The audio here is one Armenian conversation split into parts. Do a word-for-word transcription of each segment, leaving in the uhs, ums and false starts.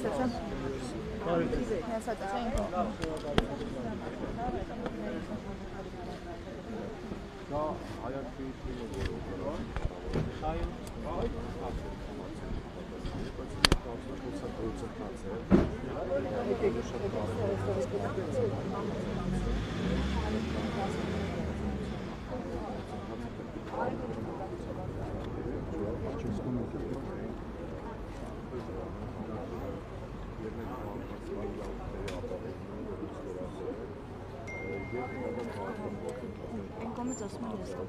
Ասացա։ Ասացա ինքո։ Դա հայացքիությունը որը այո, Enkommet asma jest.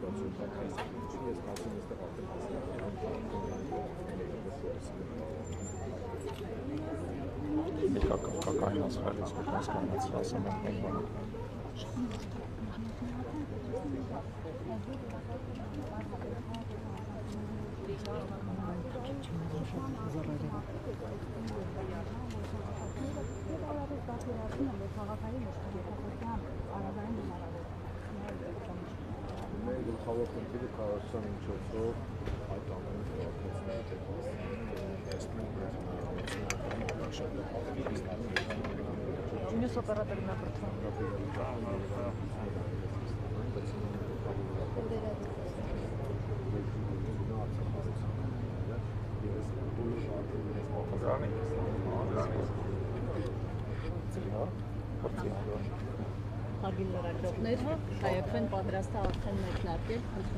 Как какая нас радость, как нас канадцы, самое главное. Խաղապանքերի կառուցման միջոցով այդ ամենը քաղաքացիների Ունես օպերատորն ապրտվում։ Հարգին լրագրողներ, հայերեն պատրաստ է արդեն մեկնարկել։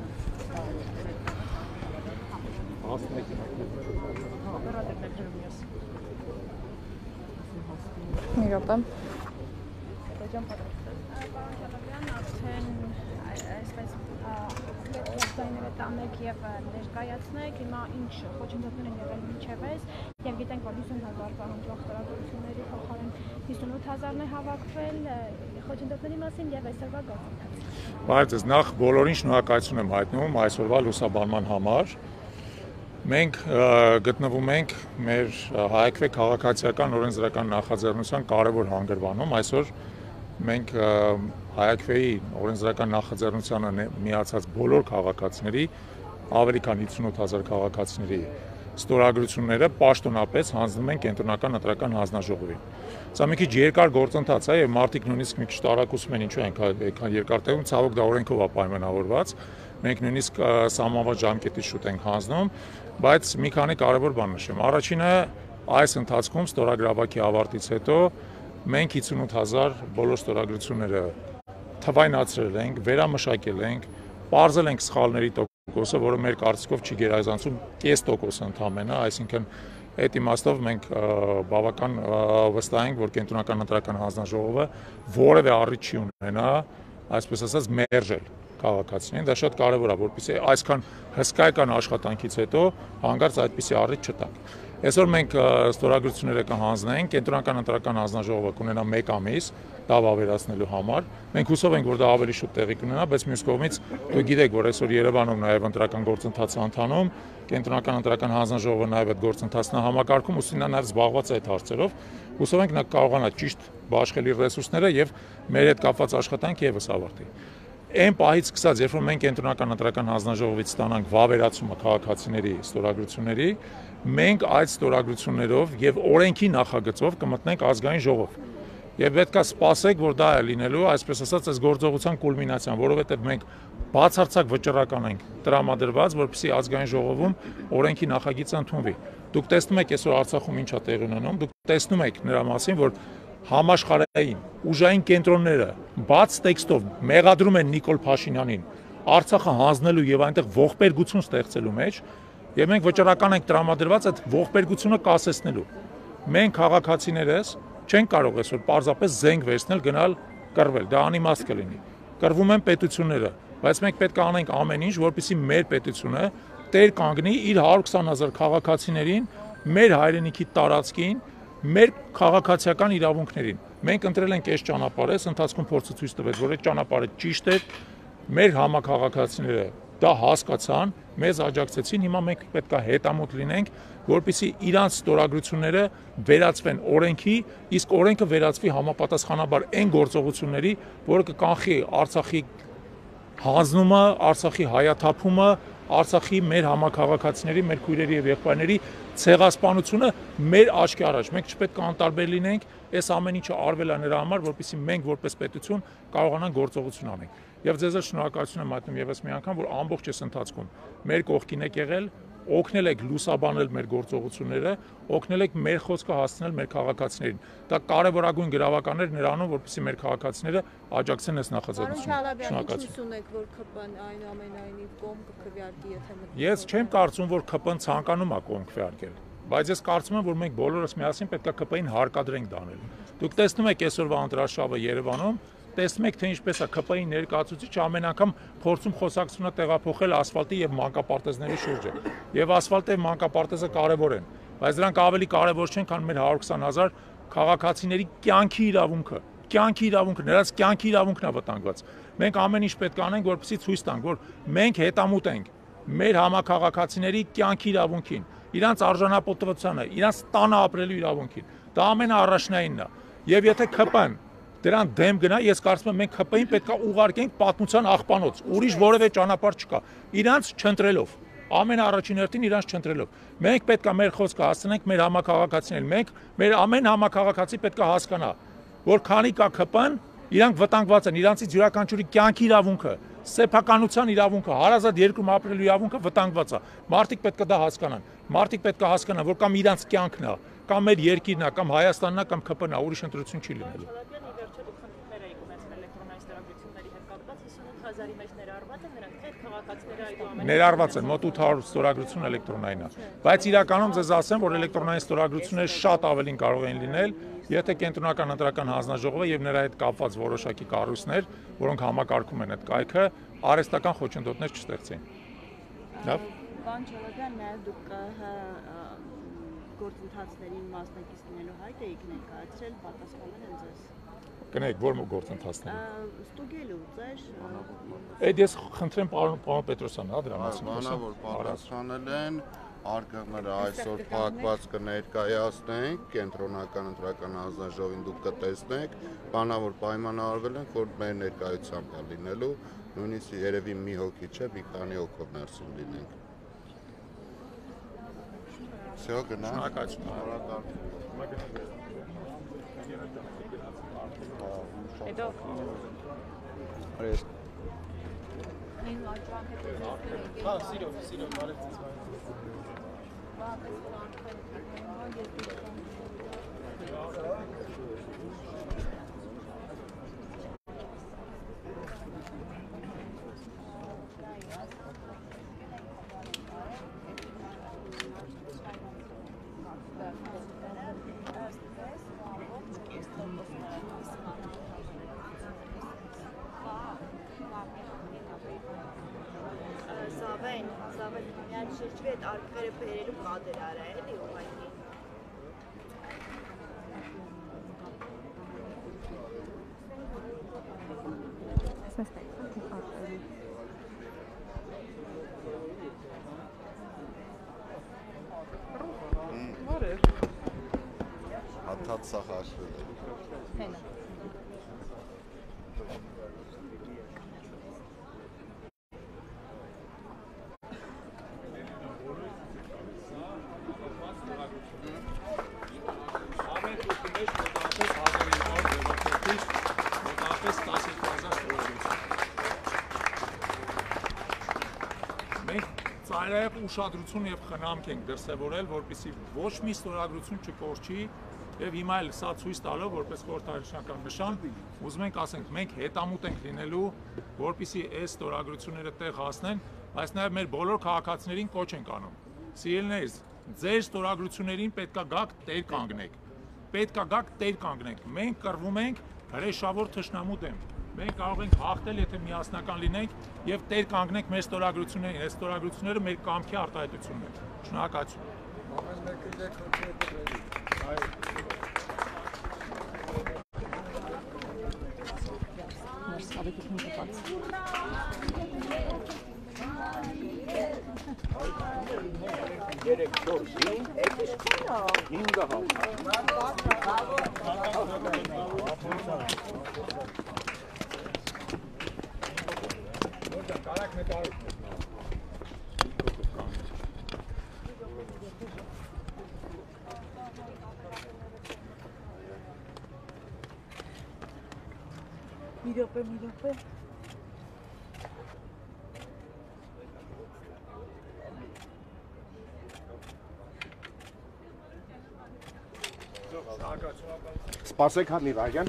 Մի րոպե։ Արդեն այսպես լեզվայները տանեք եւ ներկայացնեք, հիմա ինչ խոչընդոտներ են եղել մինչեւ այս եւ գիտենք, որ հիսուն հազար պահանջող ստորագրությունների փոխարեն հիսունութ հազարն է հավաքվել խոչընդոտների մասին եւ այսօրվա գործընթացը։ Բայց նախ բոլորին շնորհակալություն եմ հայտնում այսօրվա լուսաբանման համար։ Մենք գտնվում ենք մեր հայկվե քաղաքացիական օրենսդրական նախաձեռնության կարևոր հանգրվանում։ Այսօր մենք հայկվեի օրենսդրական նախաձեռնությանը միացած բոլոր քաղաքացիների, ավելի քան հիսունութ հազար քաղաքացիների ստորագրությունները պաշտոնապես հանձնում են կենտրոնական ընտրական հանձնաժողովին։ Սա մի քիչ երկար գործընթաց է եւ մարդիկ նույնիսկ մի քիչ տարակուսում են ինչու են այնքան երկար տևում, ցավոք դա օրենքով է պայմանավորված։ Մենք նույնիսկ սահմանված ժամկետից շուտ ենք հանձնում, բայց մի քանի կարևոր բան նշեմ։ Առաջինը այս ընթացքում ստորագրավակի ավարտից հետո մենք հիսունութ հազար բոլոր ստորագրությունները թվայնացրել ենք, վերամշակել ենք, պարզել ենք սխալների տոկոսը, որը մեր կարծիքով չի գերազանցում կես տոկոս ընդամենը, այսինքն այդ իմաստով մենք բավական վստահ ենք, որ կենտրոնական ընտրական հանձնաժողովը որևէ առիթ չի ունենա, այսպես ասած, մերժել քաղաքացիներին, դա շատ կարևոր է, որպեսզի այսքան հսկայական աշխատանքից հետո հանկարծ այդպիսի առիթ չտանք։ Այսօր մենք ստորագրությունները կհանձնենք, կենտրոնական ընտրական հանձնաժողովը կունենա մեկ ամիս դա վավերացնելու համար։ Մենք հուսով ենք, որ դա ավելի շուտ տեղի կունենա, բայց մյուս կողմից դուք գիտեք, որ այսօր Երևանում նաև ընտրական գործընթաց է ընթանում, կենտրոնական ընտրական հանձնաժողովը նաև այդ գործընթացն է համակարգում, ուստի նա նաև զբաղված է այդ հարցերով։ Հուսով ենք նա կարողանա ճիշտ բաշխելի ռեսուրսները եւ մեր հետ կապված աշխատանք եւս ավարտի։ Այն պահից սկսած, երբ որ մենք կենտրոնական ընտրական հանձնաժողովից ստանանք վավերացումը քաղաքացիների ստորագրությունների, մենք այդ ստորագրություններով եւ օրենքի նախագծով կմտնենք ազգային ժողով։ Եվ պետք է սպասեք, որ դա է լինելու, այսպես ասած, այս գործողության կուլմինացիան, որովհետեւ մենք բացարձակ վճռական ենք տրամադրված, որպեսզի ազգային ժողովում օրենքի նախագիծը ընդունվի։ Դուք տեսնում եք այսօր Արցախում ինչ է տեղի ունենում, դուք տեսնում եք նրա մասին, որ համաշխարհային ուժային կենտրոնները բաց տեքստով մեղադրում են Նիկոլ Փաշինյանին Արցախը հանձնելու եւ այնտեղ ողբերգություն ստեղծելու մեջ, եւ մենք վճռական ենք տրամադրված այդ ողբերգությունը կասեցնելու։ Մենք քաղաքացիներս չեն կարող այսօր պարզապես զենք վերցնել, գնալ կռվել, դա անիմաստ կլինի։ Կռվում են պետությունները, բայց մենք պետք է անենք ամեն ինչ, որպեսզի մեր պետությունը տեր կանգնի իր հարյուր քսան հազար քաղաքացիներին, մեր հայրենիքի տարածքին, մեր քաղաքացիական իրավունքներին։ Մենք ընտրել ենք այս ճանապարհը, այս ընթացքում փորձը ցույց տվեց, որ այդ ճանապարհը ճիշտ է, մեր համակարգացիները դա հասկացան, մեզ աջակցեցին, հիմա մենք պետք է հետամուտ լինենք, որպեսզի իրանց ստորագրությունները վերածվեն օրենքի, իսկ օրենքը վերածվի համապատասխանաբար այն գործողությունների, որը կկանխի Արցախի հանձնումը, Արցախի հայաթափումը, Արցախի մեր համակարգացիների, մեր քույրերի եւ եղբայրների ցեղասպանությունը մեր աչքի առաջ։ Մենք չպետք է անտարբեր լինենք, այս ամեն ինչը արվել է նրա համար, որպեսզի մենք որպես պետություն կարողանանք գործողություն անենք։ Եվ ձեզ շնորհակալություն եմ հայտնում եւս մի անգամ, որ ամբողջ այս ընթացքում մեր կողքին եք եղել, օգնել եք լուսաբանել մեր գործողությունները, օգնել եք մեր խոսքը հասցնել մեր քաղաքացիներին։ Դա կարևորագույն գրավական էր նրանում, որպեսզի մեր քաղաքացիները աջակցեն այս նախաձեռնությանը։ Շնորհակալություն եք, որ ԿՊ-ն այնուամենայնիվ կողմ կքվեարկի, եթե մտնում։ Ես չեմ կարծում, որ ԿՊ-ն ցանկանում է կողմ քվեարկել, բայց ես կարծում եմ, որ մենք բոլորս միասին պետք է ԿՊ-ին հարկադրենք դանել։ Դուք տեսնում եք այսօրվա ընտրաշավը Երևանում, տեսնում եք, թե ինչպես է ԿՊ-ի ներկայացուցիչը ամեն անգամ փորձում խոսակցությունը տեղափոխել ասֆալտի եւ մանկապարտեզների շուրջը։ Եվ ասֆալտը եւ մանկապարտեզը կարեւոր են, բայց դրանք ավելի կարեւոր չեն, քան մեր հարյուր քսան հազար քաղաքացիների կյանքի իրավունքը։ Կյանքի իրավունքը, նրանց կյանքի իրավունքն է վտանգված։ Մենք ամեն ինչ պետք է անենք, որպեսզի ցույց տանք, որ մենք հետամուտ ենք մեր համակարգացիների կյանքի իրավունքին, իրանց արժանապատվությանը, իրանց տանը ապրելու իրավունքին։ Դա ամենաառաջնայինն է։ Եվ եթե ԿՊ-ն դրան դեմ գնա, ես կարծում եմ մենք ԿՊ-ին պետք է ուղարկենք պատմության աղբանոց, ուրիշ որևէ ճանապարհ չկա, իրանց չընտրելով, ամենաառաջին հերթին իրանց չընտրելով։ Մենք պետք է մեր խոսքը հասցնենք մեր համակարգացիներին, մենք մեր ամեն համակարգացի պետք է հասկանա, որ քանի կա ԿՊ-ն, իրանք վտանգված են, իրանցից յուրաքանչյուրի կյանքի իրավունքը, սեփականության իրավունքը, հարազատ երկրում ապրելու իրավունքը վտանգված է։ Մարդիկ պետք է դա հասկանան։ Մարդիկ պետք է հասկանան, որ կամ իրանց կյանքն է, կամ մեր երկիրն է, կամ Հայաստանն է, կամ ԿՊ-ն է, ուրիշ ընտրություն չի լինելու։ Ներառված են մոտ ութ հարյուր ստորագրություն էլեկտրոնային է, բայց իրականում ձեզ ասեմ, որ էլեկտրոնային ստորագրությունները շատ ավելին կարող են լինել, եթե կենտրոնական ընտրական հանձնաժողովը եւ նրա հետ կապված որոշակի կառույցներ, որոնք համակարգում են այդ կայքը, արհեստական խոչընդոտներ չստեղծեն։ Լավ։ Պարոն Չոլոյան, նաև դուք գործընթացներին մասնակից լինելու հայտ եք ներկայացրել, պատասխանել են ձեզ։ Կնեք, որ գործընթացների։ Ստուգելու ձեր։ Այդ ես խնդրեմ պարոն Պետրոսյանը, հա, դրա մասին։ Բանավոր պատասխանել են, արկղները այսօր փակված կներկայացնենք, կենտրոնական ընտրական հանձնաժողովին դուք կտեսնեք, բանավոր պայմանավորվել ենք, որ մեր ներկայությամբ է լինելու, նույնիսկ երևի մի հոգի չէ, մի քանի հոգով ներսում լինենք։ Всё, գնանք։ Հետո Արես։ Հա, սիրո, սիրո, բարև ձեզ։ Զավեն, զավեն, միայն շրջվի այդ արկղերը բերելու կադր արա էլի ուղղակի։ Որեր։ Հաթաթ սա հաշվել է։ Հենա։ Ծայրահեղ ուշադրություն եւ խնամք ենք դրսեւորել, որպեսզի ոչ մի ստորագրություն չկորչի եւ հիմա էլ սա ցույց տալով որպես խորհրդարանական նշան, ուզում ենք ասենք, մենք հետամուտ ենք լինելու, որպեսզի այս ստորագրությունները տեղ հասնեն, բայց նաեւ մեր բոլոր քաղաքացիներին կոչ ենք անում։ Սիրելիներս, ձեր ստորագրություններին պետքա գաք տեր կանգնեք։ Պետքա գաք տեր կանգնեք։ Մենք կռվում ենք հրեշավոր թշնամու դեմ։ Մենք կարող ենք հաղթել, եթե միասնական լինենք եւ տեր կանգնենք մեր ստորագրություններին։ Այս ստորագրությունները մեր կամքի արտահայտությունն են։ Շնորհակալություն։ երեք, չորս, հինգ, հինգ հա։ Մի րոպե, մի րոպե։ Սպասեք հատ մի վայրկյան։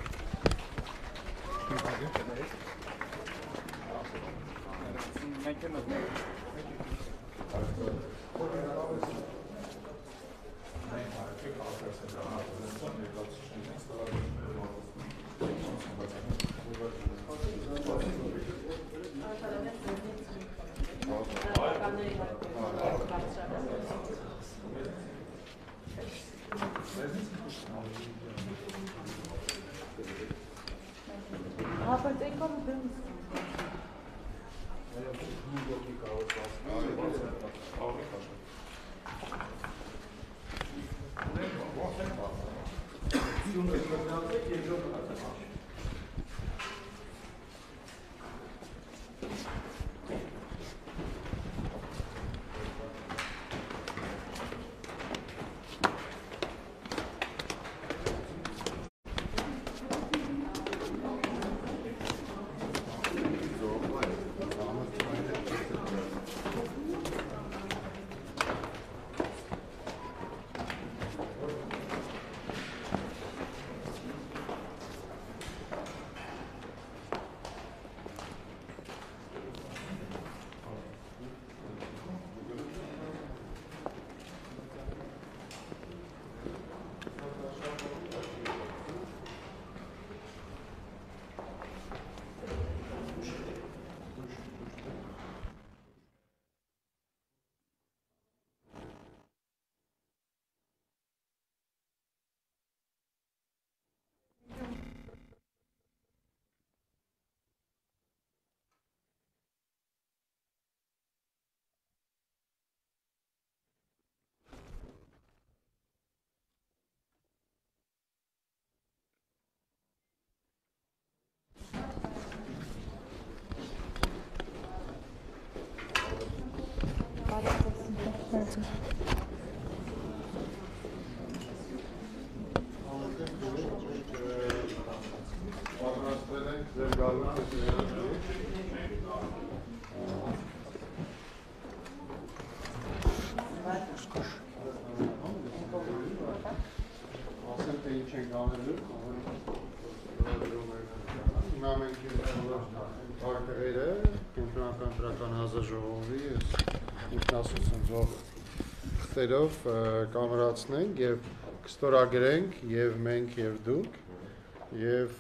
Խտերով կամերացնենք եւ կստորագրենք եւ մենք եւ դուք եւ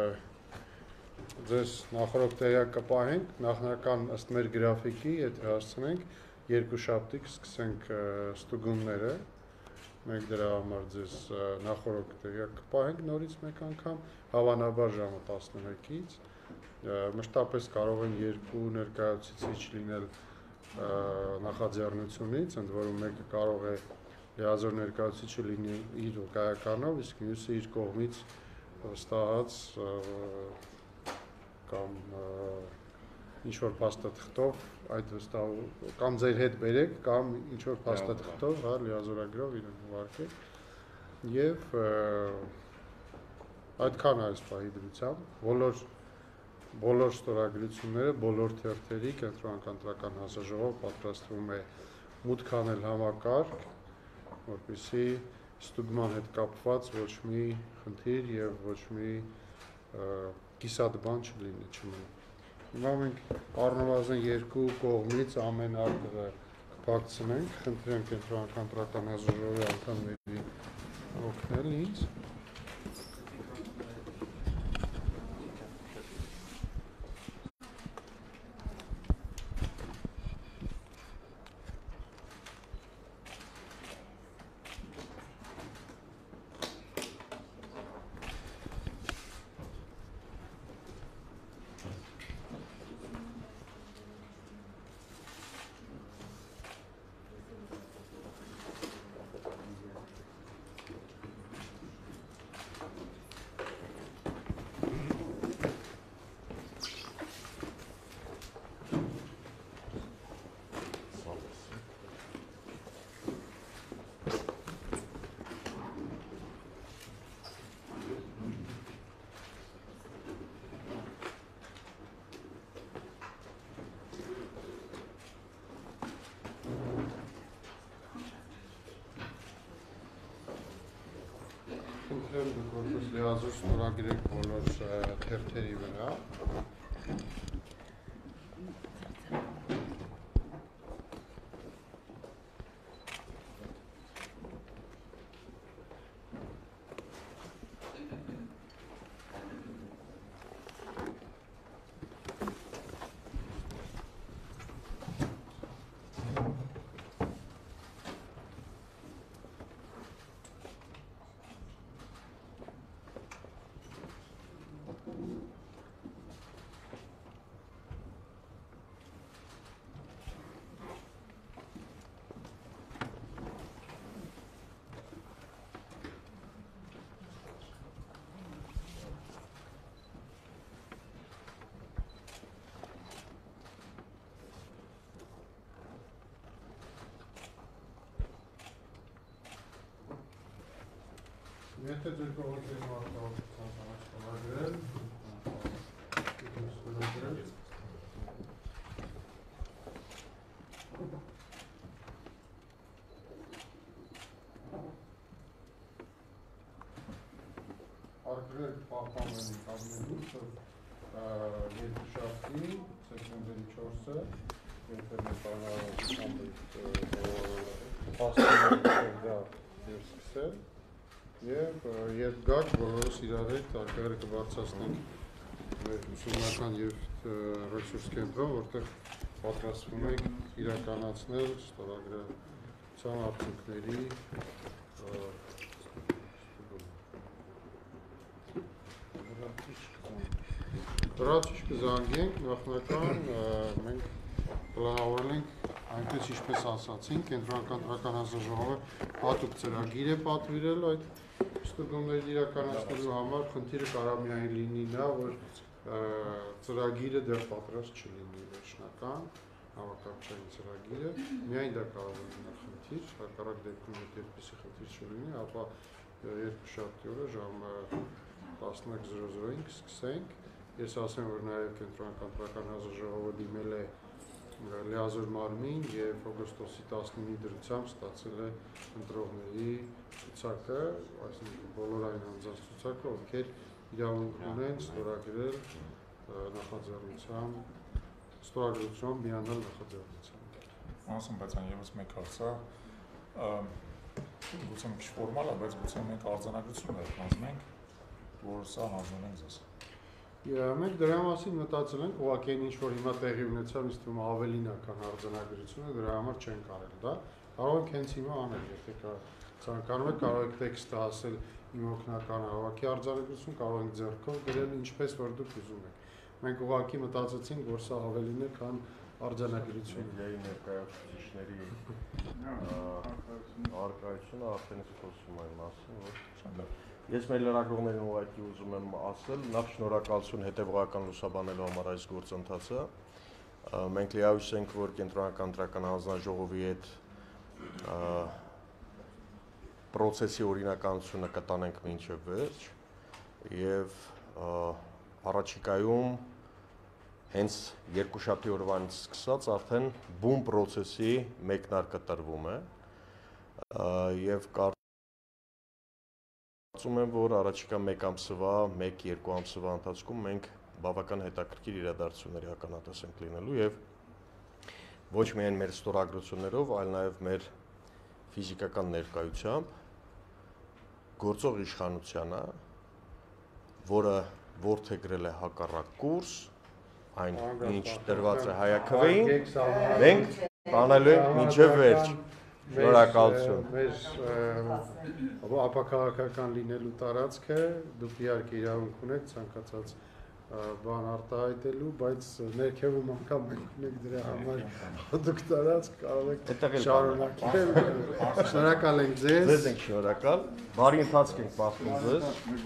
ձեզ նախորդ տեղյակ կպահենք նախնական ըստ մեր գրաֆիկի եթե հասցնենք երկու շաբթի կսկսենք ստուգումները մենք դրա համար ձեզ նախորդ տեղյակ կպահենք նորից մեկ անգամ հավանաբար ժամը տասնմեկից մշտապես կարող են երկու ներկայացուցիչ լինել նախաձեռնությունից, ընդ որում մեկը կարող է լիազոր ներկայացուցիչը լինի իր վկայականով, իսկ մյուսը իր կողմից վստահած կամ ինչ-որ փաստաթղթով այդ վստահ կամ ձեր հետ բերեք կամ ինչ-որ փաստաթղթով, հա, լիազորագրով իրեն ուղարկեք եւ այդքան այս պահի դրությամբ բոլոր Բոլոր ստորագրությունները, բոլոր թերթերի կենտրոնական ընտրական հանձնաժողով պատրաստվում է մուտք անել համակարգ, որպեսզի ստուգման հետ կապված ոչ մի խնդիր եւ ոչ մի կիսատ բան չլինի, չմնա։ Հիմա մենք առնվազն երկու կողմից ամեն արկղը կփակցնենք, խնդրեմ կենտրոնական ընտրական հանձնաժողովի անդամներին օգնել ինձ։ խնդրեմ դուք որպես լիազոր ստորագրեք բոլոր թերթերի վրա։ Եթե ձեր կողմից եք մարտահրավերության համար ստորագրել, ստորագրել։ Արգրել պահպանվեն կազմելուց, երկուշաբթի, սեպտեմբերի չորսը, եթե մեկ սկսել, և երբ գաք բոլորս իրար հետ արկղերը կբարձրացնենք մեր ուսումնական և ռեսուրս կենտրոն, որտեղ պատրաստվում ենք իրականացնել ստորագրության արդյունքների Հրաչիչ կզանգենք, նախնական մենք պլանավորել ենք այնպես ինչպես ասացին, կենտրոնական տրական հանձնաժողովը հատուկ ծրագիր է պատվիրել այդ ստուգումների իրականացնելու համար, խնդիրը կարող միայն լինի նա, որ ծրագիրը դեռ պատրաստ չլինի վերջնական, համակարգչային ծրագիրը, միայն դա կարող է լինել խնդիր, հակառակ դեպքում եթե այդպիսի խնդիր չլինի, ապա երկուշաբթի օրը ժամը տասնյակ զրո զրոյին կսկսենք, ես ասեմ, որ նաև կենտրոնական տրական հանձնաժողովը դիմել է լիազոր մարմին և օգոստոսի տասնինի դրությամբ ստացել է ընտրողների ցուցակը, այսինքն բոլոր այն անձանց ցուցակը, ովքեր իրավունք ունեն ստորագրել նախաձեռնության, ստորագրությամբ միանալ նախաձեռնության։ Անասում, բայց այն ևս մեկ հարց է, գուցե մի քիչ ֆորմալ է, բայց գուցե մենք արձանագրություններ հանձնենք, որ սա հանձնենք ձեզ։ Մենք դրա մասին մտածել ենք, ուղղակի այն ինչ-որ հիմա տեղի ունեցավ, ինձ թվում է ավելին է, քան արձանագրությունը, դրա համար չենք արել դա, կարող ենք հենց հիմա անել, եթե ցանկանում եք, կարող եք տեքստը ասել իմ օգնական հավաքի արձանագրություն, կարող ենք ձեռքով գրել ինչպես որ դուք ուզում եք։ Մենք ուղղակի մտածեցինք, որ սա ավելին է, քան արձանագրությունը։ Մեդիայի ներկայացուցիչների առկայությունը արդեն խոսում այն մասին, որ Ես մեր լրագրողներին ուղղակի ուզում եմ ասել, նախ շնորհակալություն հետևողական լուսաբանելու համար այս գործընթացը։ Մենք լիահույս ենք, որ կենտրոնական տրական հանձնաժողովի հետ պրոցեսի օրինականությունը կտանենք մինչև վերջ եւ առաջիկայում հենց երկուշաբթի օրվանից սկսած արդեն բուն պրոցեսի մեկնարկը տրվում է եւ Կարծում եմ, որ առաջիկա մեկ ամսվա, մեկ-երկու ամսվա ընթացքում մենք բավական հետաքրքիր իրադարձությունների ականատես ենք լինելու եւ ոչ միայն մեր ստորագրություններով, այլ նաեւ մեր ֆիզիկական ներկայությամբ գործող իշխանությանը, որը որդեգրել է հակառակ կուրս, այն ինչ տրված է հայաքվեին, մենք տանելու ենք մինչև վերջ։ Շնորհակալություն։ Մեր ապաքաղաքական լինելու տարածքը, դուք իհարկե իրավունք ունեք ցանկացած բան արտահայտելու, բայց ներքևում անգամ մենք ունենք դրա համար հատուկ տարածք, կարող եք շարունակել։ Շնորհակալ ենք ձեզ։ Ձեզ ենք շնորհակալ։ Բարի ընթացք ենք պահում ձեզ։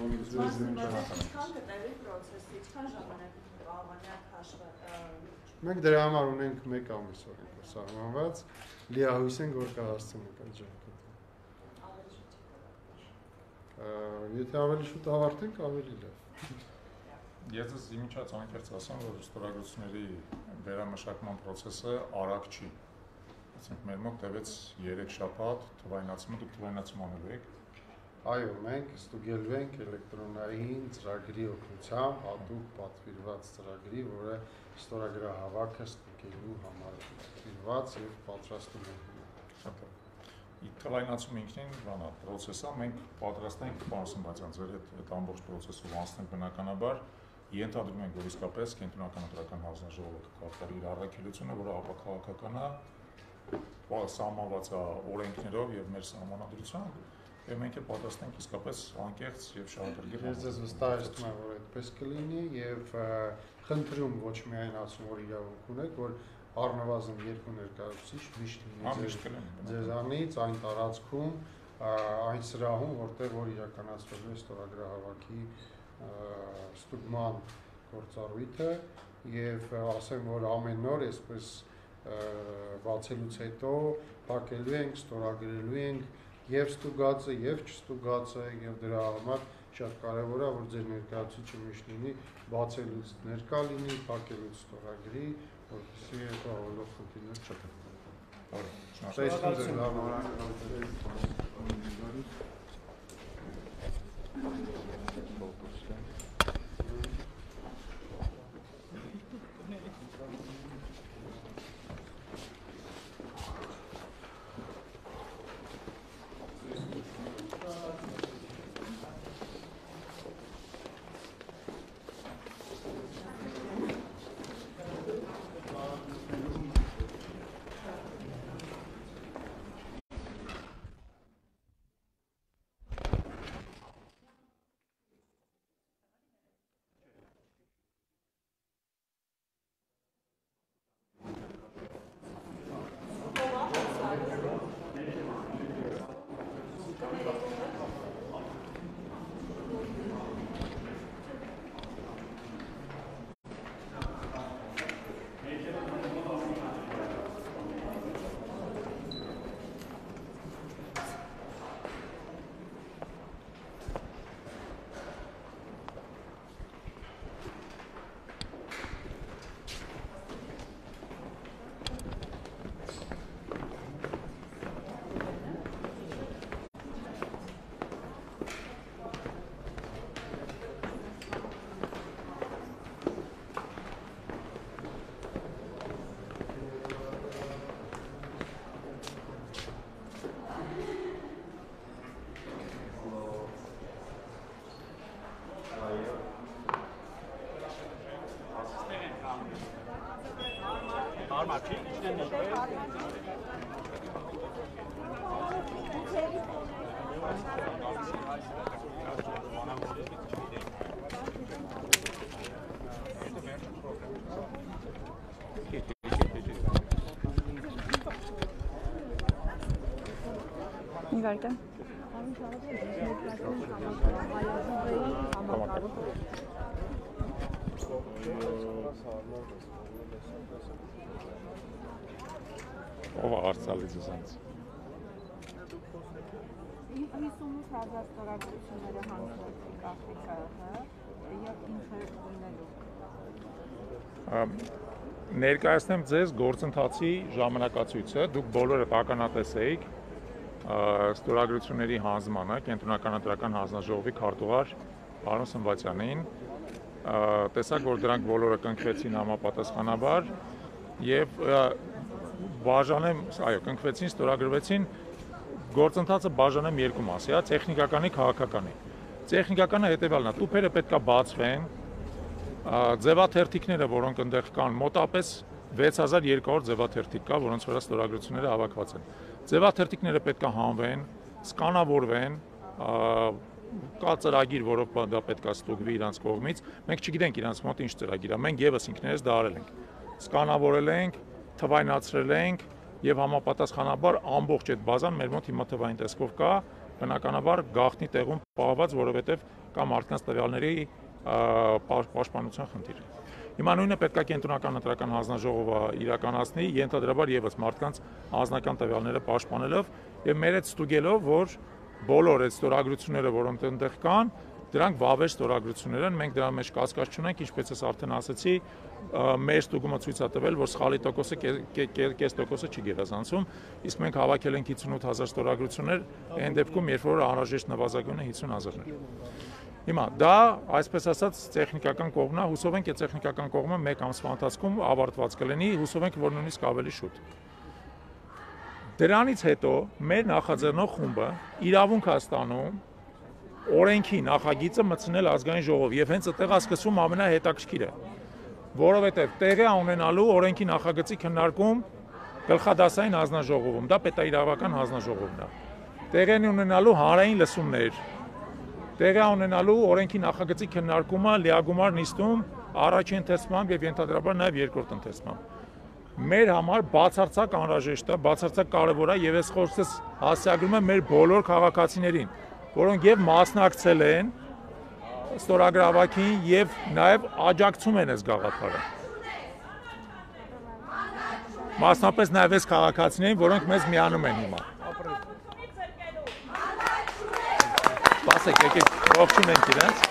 Մենք դրա համար ունենք մեկ ամիս օրենքով սահմանված, լիահույս ենք, որ կհասցնենք այդ ժամկետը։ Եթե ավելի շուտ ավարտենք, ավելի լավ։ Ես ձեզ իմիջած անկեղծ ասեմ, որ ստորագրությունների վերամշակման process-ը արագ չի։ Այսինքն մեր մոտ տևեց երեք շաբաթ թվայնացումը, դուք թվայնացում անելու եք, այո, մենք ստուգելու ենք էլեկտրոնային ծրագրի օգնությամբ, հատուկ պատվիրված ծրագրի, որը ստորագրահավաքը ստուգելու համար պատվիրված եւ պատրաստում ենք։ Թվայնացում ինքնին բանա process-ը, մենք պատրաստ ենք պարոն Սմբատյան, ձեր հետ այդ ամբողջ process-ով անցնենք բնականաբար, ենթադրում ենք, որ իսկապես կենտրոնական ընտրական հանձնաժողովը կկատարի իր առաքելությունը, որը ապաքաղաքական է, սահմանված է օրենքներով եւ մեր սահմանադրությամբ, եւ մենք էլ պատրաստ ենք իսկապես անկեղծ եւ շահագրգիռ։ Ես ձեզ վստահեցնում եմ, որ այդպես կլինի եւ խնդրում ոչ միայն ասում, որ իրավունք ունեք, որ առնվազն երկու ներկայացուցիչ միշտ լինի ձեզանից այն տարածքում, այն սրահում, որտեղ որ իրականացվելու է ստորագրահավաքի ստուգման գործառույթը եւ ասեմ, որ ամեն օր այսպես բացելուց հետո փակելու ենք, ստորագրելու ենք եւ ստուգածը եւ չստուգածը եւ դրա համար շատ կարեւոր է, որ ձեր ներկայացուցիչը միշտ լինի բացելուց ներկա լինի, փակելուց ստորագրի, որպեսզի հետո ավելորդ խնդիրներ չկան։ Շնորհակալ Իվարկը։ Ով արցալի ձեզանց։ հիսունութ հազար ստորագրությունները հանձնեցին Աֆրիկայը եւ ինքը ունելու։ Ներկայացնեմ ձեզ գործընթացի ժամանակացույցը, դուք բոլորը ականատես եք ստորագրությունների հանձնմանը կենտրոնական ընտրական հանձնաժողովի քարտուղար պարոն Սմբատյանին, տեսակ, որ դրանք բոլորը կնքվեցին համապատասխանաբար եւ բաժանեմ, այո, կնքվեցին, ստորագրվեցին, գործընթացը բաժանեմ երկու մասի, տեխնիկականի, քաղաքականի։ Տեխնիկականը հետեւյալն է, տուփերը պետքա բացվեն, ձևաթերթիկները, որոնք այնտեղ կան, մոտապես վեց հազար երկու հարյուր ձևաթերթիկ կա, որոնց վրա ստորագրությունները հավաքված են։ Ձևաթերթիկները պետքա հանվեն, սկանավորվեն, կա ծրագիր, որով դա պետքա ստուգվի իրանց կողմից, մենք չգիտենք իրանց մոտ ինչ ծրագիր է, մենք եւս ինքներս դա արել ենք։ Սկանավորել ենք, թվայնացրել ենք եւ համապատասխանաբար ամբողջ այդ բազան մեր մոտ հիմա թվային տեսքով կա, բնականաբար գաղտնի տեղում պահված, որովհետեւ կա մարդկանց տվյալների պաշտպանության խնդիր։ Հիմա նույնը պետքա կենտրոնական ընտրական հանձնաժողովը իրականացնի, ենթադրաբար եւս մարդկանց անձնական տվյալները պաշտպանելով եւ մեր այդ ստուգելով, որ բոլոր այդ ստորագրությունները, որոնք այնտեղ կան, Դրանք վավեր ստորագրություններ են, մենք դրա մեջ կասկած չունենք, ինչպես ես արդեն ասացի, մեր ստուգումը ցույց է տվել, որ սխալի տոկոսը կես տոկոսը չի գերազանցում, իսկ մենք հավաքել ենք հիսունութ հազար ստորագրություններ, այն դեպքում, երբ որ անհրաժեշտ նվազագույնը հիսուն հազարն է։ Հիմա դա, այսպես ասած, տեխնիկական կողմն է, հուսով ենք, այդ տեխնիկական կողմը մեկ ամսվա ընթացքում ավարտված կլինի, հուսով ենք, որ նույնիսկ ավելի շուտ։ Դրանից հետո մեր նախաձեռնող խումբը իրավունք է ստանում օրենքի նախագիծը մտցնել ազգային ժողով եւ հենց այդտեղ է սկսվում ամենահետաքրքիրը, որովհետեւ տեղի է ունենալու օրենքի նախագծի քննարկում գլխադասային հանձնաժողովում, դա պետաիրավական հանձնաժողովն է։ Տեղի են ունենալու հանրային լսումներ, տեղի է ունենալու օրենքի նախագծի քննարկումը լիագումար նիստում առաջին ընթերցմամբ եւ ենթադրաբար նաեւ երկրորդ ընթերցմամբ։ Մեր համար բացարձակ անհրաժեշտ է, բացարձակ կարևոր է եւ ես խորհուրդս հասցեագրում եմ մեր բոլոր քաղաքացիներին, որոնք եւ մասնակցել են ստորագրավակին եւ նաեւ աջակցում են այս գաղափարը։ Մասնապես նաեւ այս քաղաքացիներին, որոնք մեզ միանում են հիմա։ Սպասեք, եկեք ողջունենք իրենց։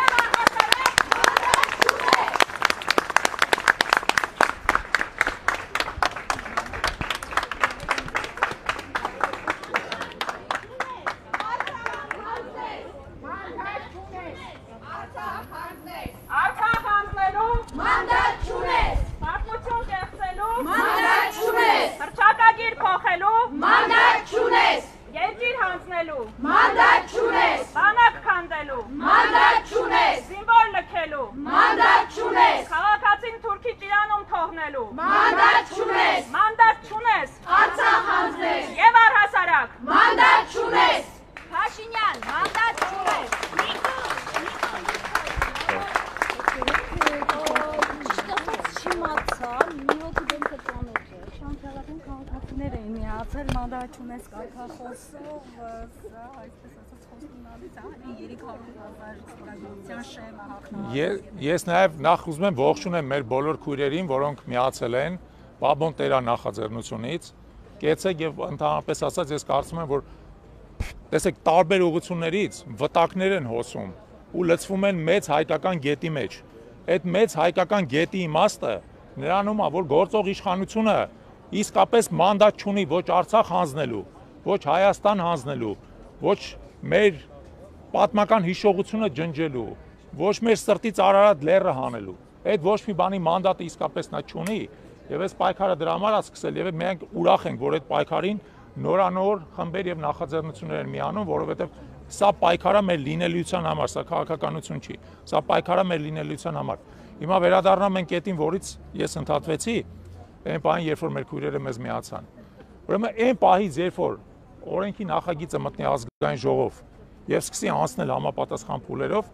Ես նաև նախ ուզում եմ ողջունեմ մեր բոլոր քույրերին, որոնք միացել են Պաբոն Տերա նախաձեռնությունից, կեցեք եւ ընդհանրապես ասած ես կարծում եմ, որ տեսեք տարբեր ուղղություններից վտակներ են հոսում ու լցվում են մեծ հայկական գետի մեջ։ Այդ մեծ հայկական գետի իմաստը նրանում է, որ գործող իշխանությունը իսկապես մանդատ չունի ոչ Արցախ հանձնելու, ոչ Հայաստան հանձնելու, ոչ մեր պատմական հիշողությունը ջնջելու, ոչ մեր սրտից Արարատ լեռը հանելու։ Այդ ոչ մի բանի մանդատը իսկապես նա չունի եւ այս պայքարը դրա համար է սկսել եւ մենք ուրախ ենք, որ այդ պայքարին նորանոր խմբեր եւ նախաձեռնություններ են միանում, որովհետեւ սա պայքարը մեր լինելիության համար, սա քաղաքականություն չի, սա պայքարը մեր լինելիության համար։ Հիմա վերադառնամ ենք այդին, որից ես ընդհատվեցի, այն պահին, երբ որ մեր քույրերը մեզ միացան։ Ուրեմն այն պահից, երբ որ օրենքի նախագիծը մտնի ազգային ժողով եւ սկսի անցնել համապատասխան փուլերով,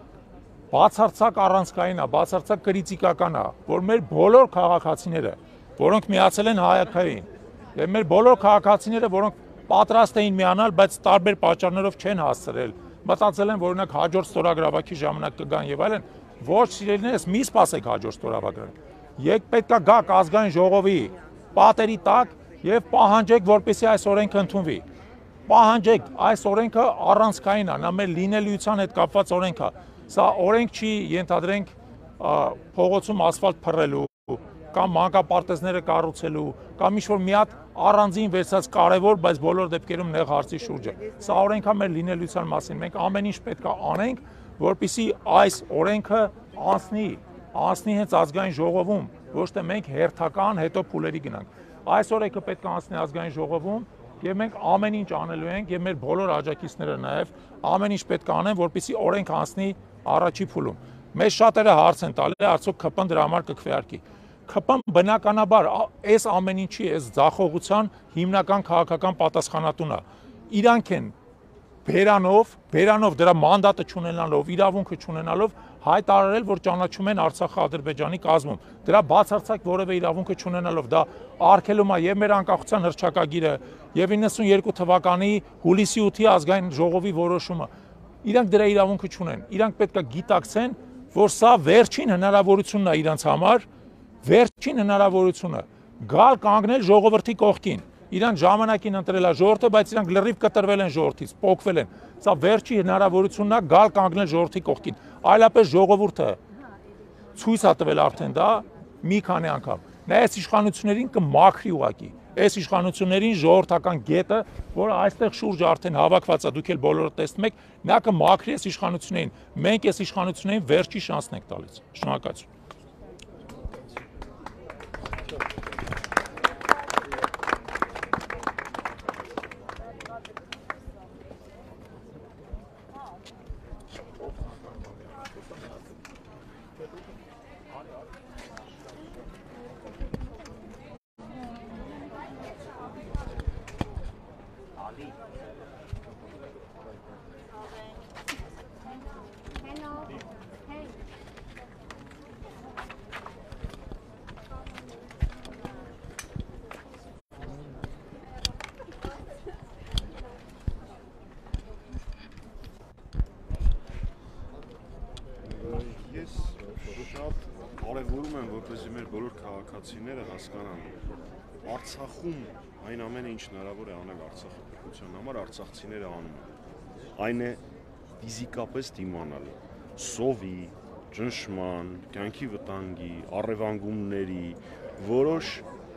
բացարձակ առանցքային է, բացարձակ կրիտիկական է, որ մեր բոլոր քաղաքացիները, որոնք միացել են հայակային, եւ մեր բոլոր քաղաքացիները, որոնք պատրաստ էին միանալ, բայց տարբեր պատճառներով չեն հասցրել, մտածել են, որ օրինակ հաջորդ ստորագրավակի ժամանակ կգան եւ այլն, ոչ սիրելիներս, մի սպասեք հաջորդ ստորագրավակը։ Եկ պետքա գաք ազգային ժողովի պատերի տակ եւ պահանջեք, որպեսզի այս օրենքը ընդունվի։ Պահանջեք, այս օրենքը առանցքային է, նա մեր լինելիության հետ կապված օրենք է։ Սա օրենք չի, ենթադրենք, փողոցում ասֆալտ փռելու, կամ մանկապարտեզները կառուցելու, կամ ինչ-որ մի հատ առանձին վերցած կարևոր, բայց բոլոր դեպքերում նեղ հարցի շուրջ է։ Սա օրենքա մեր լինելիության մասին։ Մենք ամեն ինչ պետք է անենք, որպեսզի այս օրենքը անցնի, անցնի հենց ազգային ժողովում, ոչ թե մենք հերթական հետո փուլերի գնանք։ Այս օրենքը պետք է անցնի ազգային ժողովում, եւ մենք ամեն ինչ անելու ենք եւ մեր բոլոր աջակիցները նաեւ ամեն ինչ պետք է անեն, որպեսզի օրենք անցնի առաջի փուլում։ Մեզ շատերը հարց են տալի, արդյոք ՔՊ-ն դրա համար կքվեարկի։ ՔՊ-ն բնականաբար այս ամեն ինչի, այս ձախողության հիմնական քաղաքական պատասխանատուն է։ Իրանք են բերանով, բերանով դրա մանդատը չունենալով, իրավունքը չունենալով հայտարարել, որ ճանաչում են Արցախը Ադրբեջանի կազմում։ Դրա բացարձակ որևէ իրավունքը չունենալով դա արգելում է եւ մեր անկախության հռչակագիրը եւ իննսունյերկու թվականի հուլիսի ութի ազգային ժողովի որոշումը։ Իրանք դրա իրավունքը չունեն։ Իրանք պետք է գիտակցեն, որ սա վերջին հնարավորությունն է իրանց համար, վերջին հնարավորությունը գալ կանգնել ժողովրդի կողքին։ Իրան ժամանակին ընտրել է ժողովուրդը, բայց իրանք լրիվ կտրվել են ժողովրդից, փոկվել են։ Սա վերջի հնարավորությունն է գալ կանգնել ժողովրդի կողքին։ Այլապես ժողովուրդը ցույց է տվել արդեն դա մի քանի անգամ։ Նա այս իշխանություններին կմաքրի ուղակի։ Այս իշխանություններին ժողովրդական գետը, որը այստեղ շուրջ արդեն հավաքված է, դուք էլ բոլորը տեսնում եք, նա կմաքրի այս իշխանություններին։ Մենք այս իշխանություններին վերջի շանսն ենք տալիս։ Շնորհակալություն։ Ես շատ կարևորում եմ, որպեսզի մեր բոլոր քաղաքացիները հասկանան, Արցախում այն ամենը, ինչ հնարավոր է անել Արցախի պետության համար, արցախցիները անում են։ Այն է ֆիզիկապես դիմանալը, սովի, ճնշման, կյանքի վտանգի, առևանգումների, որոշ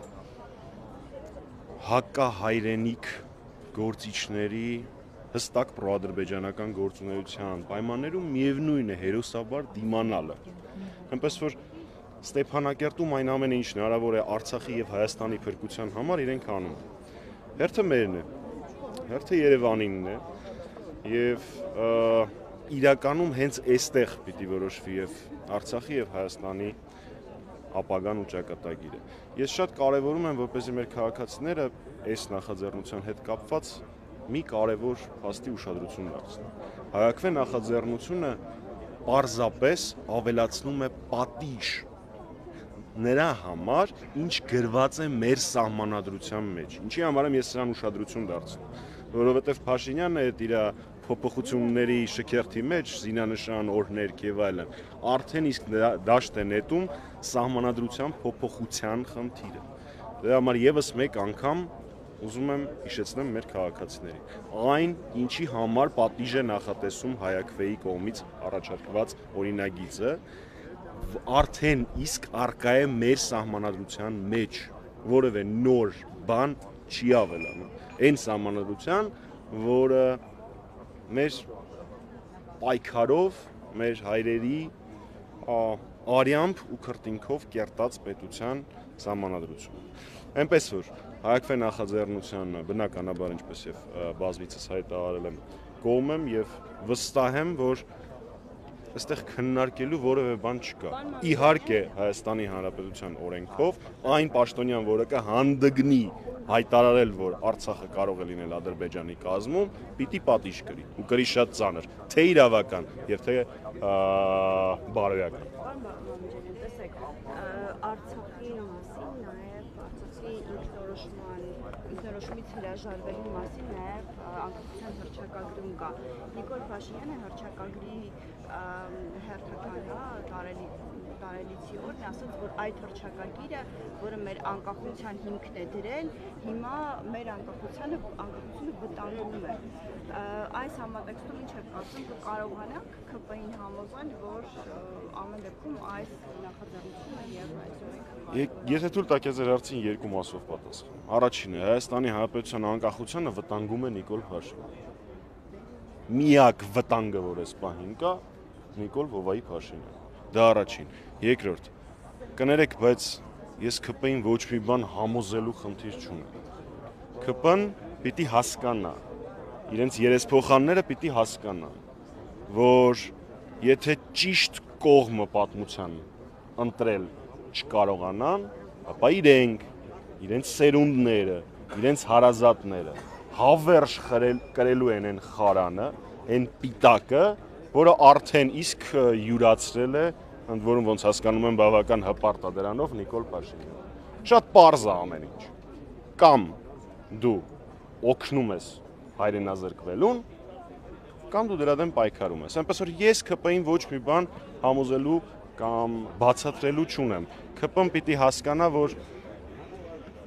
հակահայրենիք գործիչների հստակ պրոադրբեջանական գործունեության պայմաններում միևնույն է հերոսաբար դիմանալը։ Այնպես որ Ստեփանակերտում այն ամենը, ինչ հնարավոր է Արցախի եւ Հայաստանի փրկության համար, իրենք անում են։ Հերթը մերն է, հերթը Երևանինն է եւ իրականում հենց այստեղ պիտի որոշվի եւ Արցախի եւ Հայաստանի ապագան ու ճակատագիրը։ Ես շատ կարևորում եմ, որպեսզի մեր քաղաքացիները այս նախաձեռնության հետ կապված մի կարևոր փաստի ուշադրություն դարձնեն։ Հայաքվե նախաձեռնությունը պարզապես ավելացնում է պատիժ նրա համար, ինչ գրված է մեր սահմանադրության մեջ։ Ինչի համար եմ ես սրան ուշադրություն դարձնում, որովհետև Փաշինյանը այդ իր փոփոխությունների շքերթի մեջ, զինանշան, օրհներգ եւ այլն, արդեն իսկ դաշտ է նետում սահմանադրության փոփոխության խնդիրը։ Դրա համար եւս մեկ անգամ ուզում եմ հիշեցնեմ մեր քաղաքացիներին։ Այն, ինչի համար պատիժ է նախատեսում Հայաքվեի կողմից առաջարկված օրինագիծը, արդեն իսկ առկա է մեր սահմանադրության մեջ, որևէ նոր բան չի ավելանում։ Այն սահմանադրության, որը մեր պայքարով, մեր հայրերի արյամբ ու քրտինքով կերտած պետության սահմանադրությունը։ Այնպես որ Հայաքվե նախաձեռնությանը բնականաբար ինչպես եւ բազմիցս հայտարարել եմ, կողմ եմ եւ վստահ եմ, որ այստեղ քննարկելու որևէ բան չկա։ Իհարկե Հայաստանի Հանրապետության օրենքով այն պաշտոնյան, որը կհանդգնի հայտարարել, որ Արցախը կարող է լինել Ադրբեջանի կազմում, պիտի պատիժ կրի ու կրի շատ ծանր, թե իրավական եւ թե բարոյական։ Արցախի մասին նաեւ Արցախի ինքնորոշման ինքնորոշումից հրաժարվելու մասին նաեւ անկախության հռչակագրում կա։ Նիկոլ Փաշինյանը հռչակագրի հերթական տարելի տարելիցի օրն ասաց, որ այդ հռչակագիրը, որը մեր անկախության հիմքն է դրել, հիմա մեր անկախությանը անկախությունը վտանգում է։ Այս համատեքստում ինչ է կարծում, կկարողանանք ՔՊ-ին համոզել, որ ամեն դեպքում այս նախաձեռնությունը եւ այս Եթե թույլ տաք ձեր հարցին երկու մասով պատասխանեմ։ Առաջինը Հայաստանի Հանրապետության անկախությանը վտանգում է Նիկոլ Փաշինյանը։ Միակ վտանգը, որ այս պահին կա, Նիկոլ Վովայի Փաշինյանը։ Դա առաջին։ Երկրորդ, կներեք, բայց ես ՔՊ-ին ոչ մի բան համոզելու խնդիր չունեմ։ ՔՊ-ն պիտի հասկանա, իրենց երեսփոխանները պիտի հասկանան, որ եթե ճիշտ կողմը պատմության ընտրել չկարողանան, ապա իրենք, իրենց սերունդները, իրենց հարազատները հավերժ կրելու են այն խարանը, այն պիտակը, որը արդեն իսկ յուրացրել է, ընդ որում ոնց հասկանում եմ բավական հպարտ է դրանով Նիկոլ Փաշինյանը։ Շատ պարզ է ամեն ինչ։ Կամ դու օգնում ես հայրենազրկվելուն, կամ դու դրա դեմ պայքարում ես։ Այնպես որ ես ՔՊ-ին ոչ մի բան համոզելու կամ բացատրելու չունեմ։ ՔՊ-ն պիտի հասկանա, որ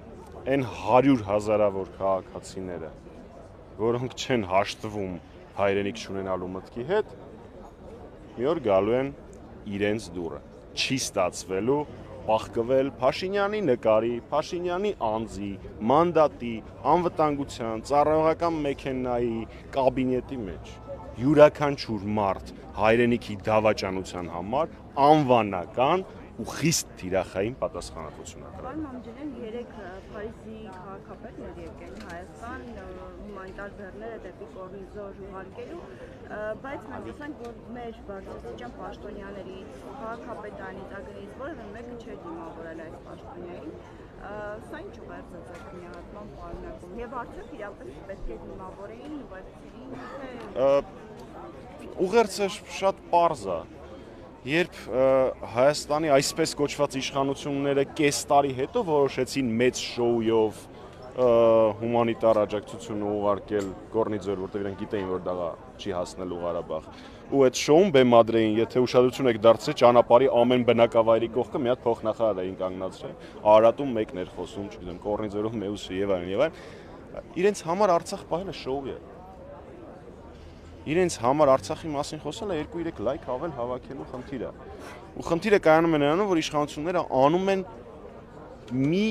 այն հարյուր հազարավոր քաղաքացիները, որոնք չեն հաշտվում հայրենիք չունենալու մտքի հետ, մի օր գալու են իրենց դուռը։ Չի ստացվելու պահկվել Փաշինյանի նկարի, Փաշինյանի անձի, մանդատի, անվտանգության, ծառայողական մեքենայի, կաբինետի մեջ։ Յուրաքանչյուր մարդ հայրենիքի դավաճանության համար անվանական ու խիստ թիրախային պատասխանատվություն կա։ Պարոն Մամջանյան, երեք Փարիզի քաղաքապետներ եկել Հայաստան հումանիտար բեռները դեպի Կորնիզոր ուղարկելու, բայց մենք ասենք, որ մեր բարձրաստիճան պաշտոնյաներից, քաղաքապետանից, ագրից որևէ մեկը չէր դիմավորել այս պաշտոնյային։ Սա ինչ ուղերձ է միահատման պարունակում եւ արդյոք իրապես պետք է դիմավորեին ուղերձին, թե ուղերձը շատ պարզ է։ Երբ Հայաստանի այսպես կոչված իշխանությունները կես տարի հետո որոշեցին մեծ շոուով հումանիտար աջակցություն ուղարկել Կորնիձոր, որտեղ իրենք գիտեին, որ դա չի հասնելու Ղարաբաղ, ու այդ շոուն բեմադրեին, եթե ուշադրություն եք դարձրել, ճանապարհի ամեն բնակավայրի կողքը մի հատ փոխնախարար էին կանգնացրել, Արարատում մեկն էր խոսում, չգիտեմ, Կորնիձորում մյուսը եւ այլն եւ այլն։ Իրենց համար Արցախ պահելը շոու է։ Իրենց համար Արցախի մասին խոսելը երկու-երեք լայք ավել հավաքելու խնդիր է։ Ու խնդիրը կայանում է նրանում, որ իշխանությունները անում են մի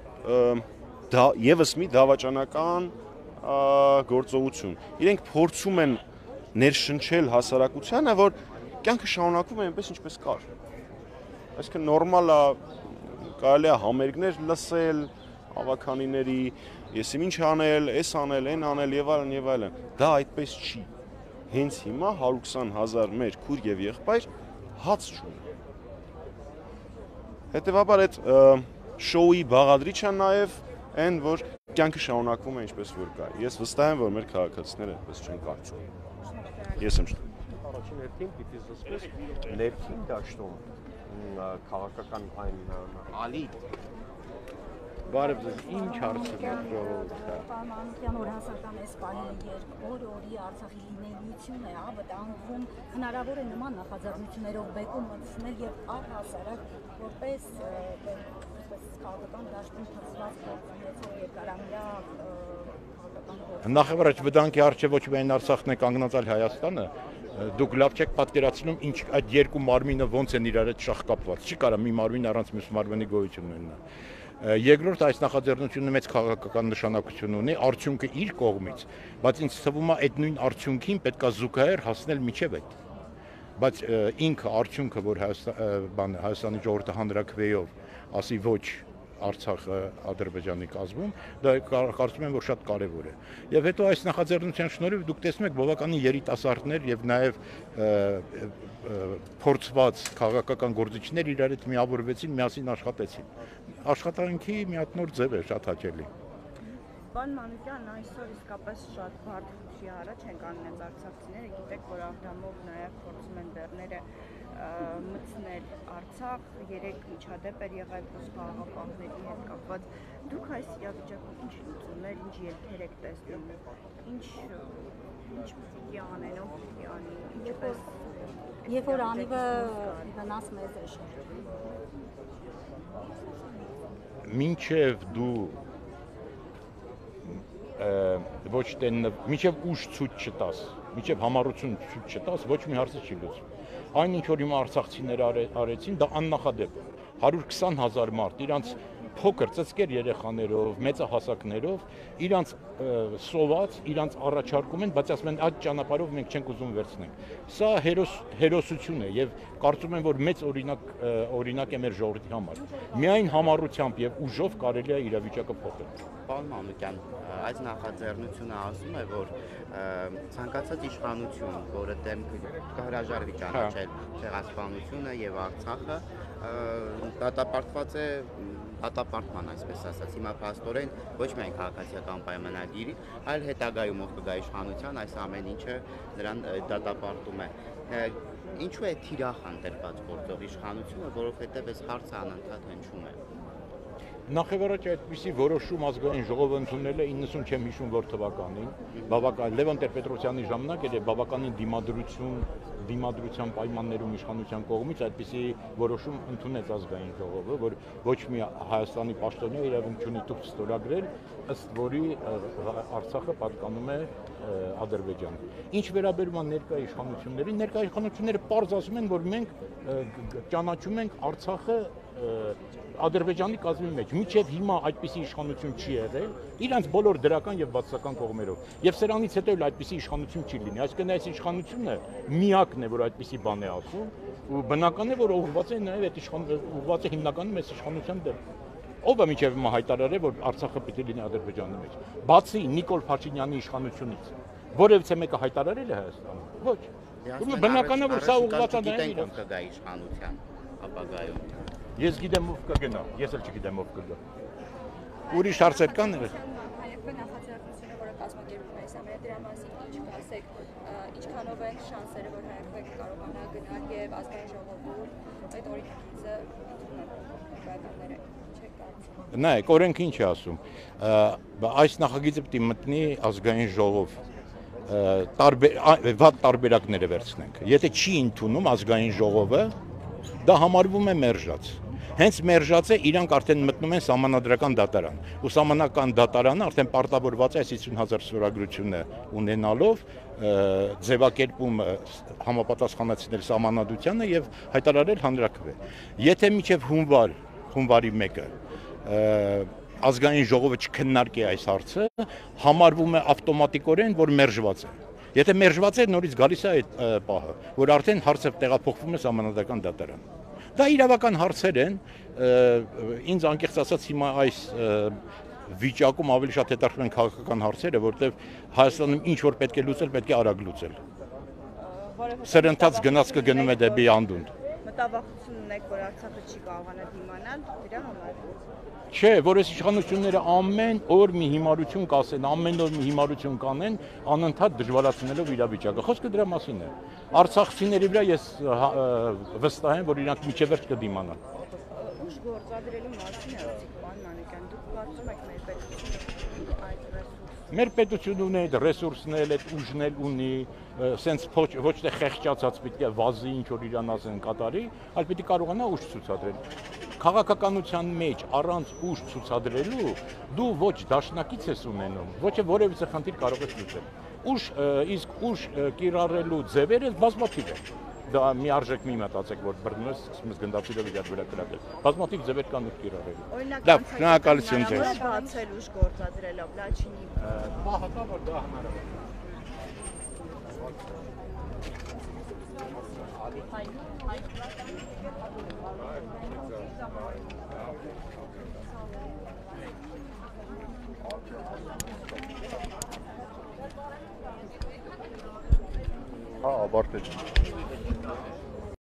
եւս մի դավաճանական գործողություն։ Իրենք փորձում են ներշնչել հասարակությանը, որ կյանքը շարունակվում է այնպես ինչպես կար։ Այսինքն նորմալ է, կարելի է համերգներ լսել, հավաքանիների, եսի ինչ անել, էս անել, այն անել եւ այլն եւ այլն։ Դա այդպես չի։ Հենց հիմա հարյուր քսան հազար մեր քույր եւ եղբայր հաց չունեն։ Հետևաբար այդ շոուի բաղադրիչը նաեւ այն, որ կյանքը շարունակվում է ինչպես որ կա։ Ես վստահ եմ, որ մեր քաղաքացիները այդպես չեն կարծում։ Ես եմ շտում։ Առաջին հերթին պիտի զսպես ներքին դաշտում քաղաքական այն ալի Բարև ձեզ, ինչ հարցեր եք ժողովուրդը։ Պարմանության օրհասական այս պահին երբ օր-օրի Արցախի լինելիություն է, վտանգվում, հնարավոր է նման նախաձեռնություններով բեկում մտցնել եւ առհասարակ որպես քաղաքական դաշտում փոխված գործունեություն երկարամյա քաղաքական Նախ եւ առաջ վտանգի առջեւ ոչ միայն Արցախն է կանգնած, այլ Հայաստանը։ Դուք լավ չեք պատկերացնում, ինչ այդ երկու մարմինը ոնց են իրար հետ շահկապված։ Չի կարա մի մարմին առանց մյուս մարմնի գոյություն ունենա։ Երկրորդ այս նախաձեռնությունը մեծ քաղաքական նշանակություն ունի, արդյունքը իր կողմից, բայց ինձ թվում է այդ նույն արդյունքին պետք է զուգահեռ հասնել միջև այդ։ Բայց ինքը արդյունքը, որ Հայաստանի ժողովուրդը հանրաքվեով ասի ոչ Արցախը Ադրբեջանի կազմում, դա կարծում եմ, որ շատ կարևոր է։ Եվ հետո այս նախաձեռնության շնորհիվ դուք տեսնում եք բավականին երիտասարդներ եւ նաեւ փորձված քաղաքական գործիչներ իրար հետ միավորվեցին, միասին աշխատեցին։ Աշխատանքի մի հատ նոր ձև է, շատ հաճելի։ Պարոն Մանուկյան, այսօր իսկապես շատ բարդ խնդրի առաջ են կանգնած արցախցիները, գիտեք, որ Աղդամով նաև փորձում են բեռները մտցնել Արցախ, երեք միջադեպ էր եղել խաղաղապահների հետ կապված։ Դուք այս իրավիճակում ինչ լուծումներ, ինչ ելքեր եք տեսնում, ինչ ինչ պիտի անեն, ով պիտի անի, ինչպես երբ որ անիվը վնաս մեծ է շրջում։ Մինչև դու ոչ թե մինչև ուժ ցույց չտաս, մինչև համառություն ցույց չտաս, ոչ մի հարց չի լուծվում։ Այն ինչ որ հիմա արցախցիները արեցին, դա աննախադեպ է։ հարյուր քսան հազար մարդ իրանց փոքր ծծկեր երեխաներով, մեծահասակներով, իրանց սոված, իրանց առաջարկում են, բայց ասում են այդ ճանապարհով մենք չենք ուզում վերցնենք։ Սա հերոս հերոսություն է եւ կարծում եմ, որ մեծ օրինակ օրինակ է մեր ժողովրդի համար։ Միայն համառությամբ եւ ուժով կարելի է իրավիճակը փոխել։ Պարոն Մանուկյան, այս նախաձեռնությունը ասում է, որ ցանկացած իշխանություն, որը դեմ կհրաժարվի ճանաչել ցեղասպանությունը եւ Արցախը, դատապարտված է դատապարտման, այսպես ասած, հիմա փաստորեն ոչ միայն քաղաքացիական պայմանագիրի, այլ հետագայում ով կգա իշխանության, այս ամեն ինչը նրան դատապարտում է։ Ինչու է թիրախ ընտրված գործող իշխանությունը, որովհետև այս հարցը անընդհատ հնչում է։ Նախևառաջ այդպիսի որոշում ազգային ժողովը ընդունել է իննսուն չեմ հիշում որ թվականին, բավական Լևոն Տեր-Պետրոսյանի ժամանակ էր բավականին դիմադրություն, դիմադրության պայմաններում իշխանության կողմից այդպիսի որոշում ընդունեց ազգային ժողովը, որ ոչ մի Հայաստանի պաշտոնյա իրավունք չունի թուղթ ստորագրել, ըստ որի Արցախը պատկանում է Ադրբեջանին։ Ինչ վերաբերում է ներկա իշխանություններին, ներկա իշխանությունները պարզ ասում են, որ մենք ճանաչում ենք Արցախը Ադրբեջանի կազմի մեջ, մինչև հիմա այդպիսի իշխանություն չի եղել, իրանց բոլոր դրական եւ բացասական կողմերով։ Եվ սրանից հետո էլ այդպիսի իշխանություն չի լինի։ Այսինքն այս իշխանությունը միակն է, որ այդպիսի բան է ասում, ու բնական է, որ ուղղված է նաեւ այդ իշխանությունը ուղղված է հիմնականում այս իշխանության դեմ։ Ով է մինչև հիմա հայտարարել, որ Արցախը պիտի լինի Ադրբեջանի մեջ։ Բացի Նիկոլ Փաշինյանի իշխանությունից, որևէ մեկը հայտարարել է Հայաստանում։ Ոչ։ Բնական է, որ սա ուղղված է նաեւ իրանց կգա իշխանության ապագայում։ Ես գիտեմ ով կգնա, ես էլ չգիտեմ ով կգա։ Ուրիշ հարցեր կան եր։ Հայկական նախաձեռնությունը, որը կազմակերպվում է Իսամիա, դրա մասին ինչ կասեք, ինչքանով են շանսերը, որ հայկական կարողանա գնալ եւ ազգային ժողովում այդ օրենքիցը ընդունել չեք կարծում։ Նայեք, օրենքը ինչ է ասում։ Այս նախագիծը պիտի մտնի ազգային ժողով։ Տարբեր վատ տարբերակները վերցնենք։ Եթե չի ընդունում ազգային ժողովը, դա համարվում է մերժած։ Հենց մերժած է, իրանք արդեն մտնում են սահմանադրական դատարան։ Ու սահմանական դատարանը արդեն պարտավորված է այս հիսուն հազար ստորագրությունը ունենալով ձևակերպում համապատասխանեցնել սահմանադրությանը եւ հայտարարել հանրաքվե։ Եթե մինչեւ հունվար, հունվարի մեկը ազգային ժողովը չքննարկի այս հարցը, համարվում է ավտոմատիկորեն, որ մերժված է։ Եթե մերժված է, նորից գալիս է այդ պահը, որ արդեն հարցը տեղափոխվում է սահմանադրական դատարան։ Դա իրավական հարցեր են, ինձ անկեղծ ասած հիմա այս վիճակում ավելի շատ հետաքրքրում են քաղաքական հարցերը, որտեղ Հայաստանում ինչ որ պետք է լուծել, պետք է արագ լուծել։ Սրընթաց գնացքը գնում է դեպի անդունդ։ Մտավախություն ունեք, որ Արցախը չի կարողանա դիմանալ, դրա համար։ Չէ, որ այս իշխանությունները ամեն օր մի հիմարություն կասեն, ամեն օր մի հիմարություն կանեն, անընդհատ դժվարացնելով իրավիճակը։ Խոսքը դրա մասին է։ Արցախցիների վրա ես վստահ եմ, որ իրանք միջև վերջ կդիմանան։ Ուժ գործադրելու մասին է ասիկ, պարոն Մանուկյան, դուք կարծում եք մեր պետությունը այդ ռեսուրսը։ Մեր պետությունը ունի այդ ռեսուրսն էլ, այդ ուժն էլ ունի, սենց ոչ թե խեղճացած պիտի վազի ինչ որ իրան ասեն կատարի, այլ պիտի կարողանա ուժ ցուցադրել։ Քաղաքականության մեջ առանց ուժ ցուցադրելու դու ոչ դաշնակից ես ունենում, ոչ է որևիցե խնդիր կարող ես լուծել։ Ուժ իսկ ուժ կիրառելու ձևերը բազմաթիվ են։ Դա մի արժեք մի մտածեք, որ բռնում ես, սկսում ես գնդացիլով իրար վրա կրակել։ Բազմաթիվ ձևեր կան ուժ կիրառելու։ Լավ, շնորհակալություն ձեզ։ Բացել ուժ գործադրելով, Լաչինի։ Պահը կա, որ դա հնարավոր է։ Հա, ավարտեց։